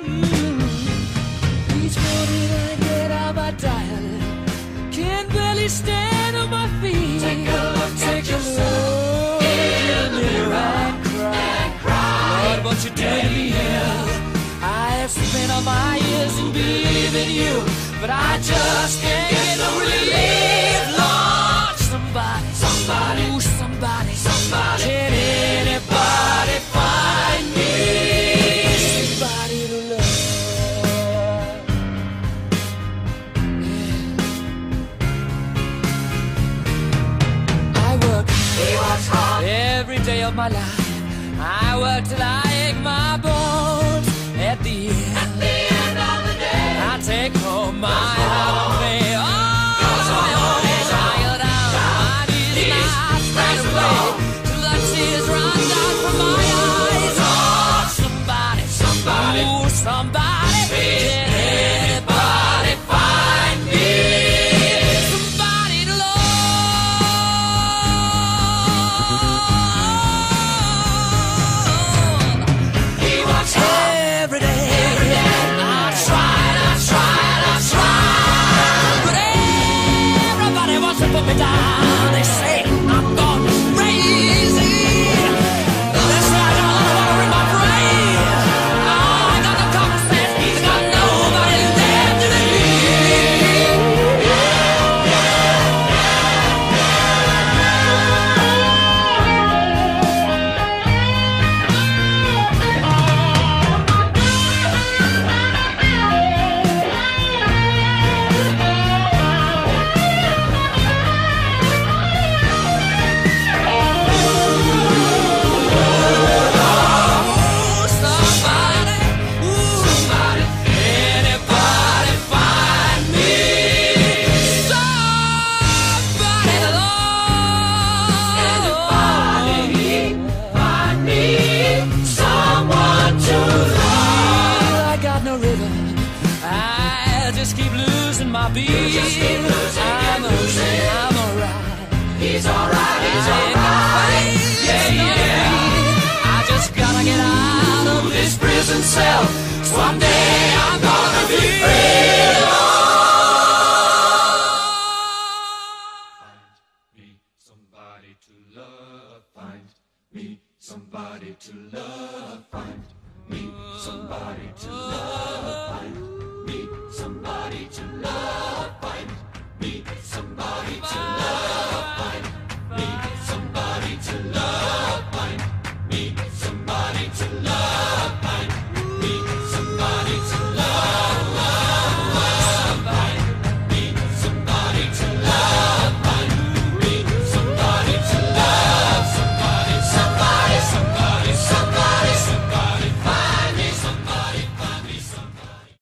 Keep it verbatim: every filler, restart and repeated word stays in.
Each morning I get out my diet, can't barely stand on my feet. Take a look Take at a yourself look in the mirror and cry. and cry. Lord, what you did to me. I have spent all my years in believing you, but I just can't get no relief. Lord, somebody, Somebody, ooh, somebody, somebody. can anybody find me somebody to love? Yeah. I work He works hard. every day of my life. I work till I ache my bones. At the end, At the end of the day, I take home my heart and pay. Oh, Goes on, I'm goes on, tired out. My knees knees, not praise stand the away Lord. till the tears run down from my eyes. Oh, somebody, Somebody. ooh, somebody, Please, can anybody find me somebody to love? he works hard. Every day, Every day. I tried, I tried, I tried, but everybody wants to put me down. They say I'm gone crazy. They say I got a lot of water in my brain. Oh, I got no common sense. I got nobody left to believe. Ooh, somebody, ooh, Somebody, anybody find me somebody to love? anybody, find me someone to love. I got no rhythm. I just keep losing my beat. just keep losing I'm and a- losing. I'm alright. He's alright, he's I ain't gonna alright. fade, Yeah, it's gonna yeah. fade. I just gotta get out of this prison cell. Someday I'm gonna be free. Somebody to love, find me somebody to love, find me somebody to love, find me somebody to love.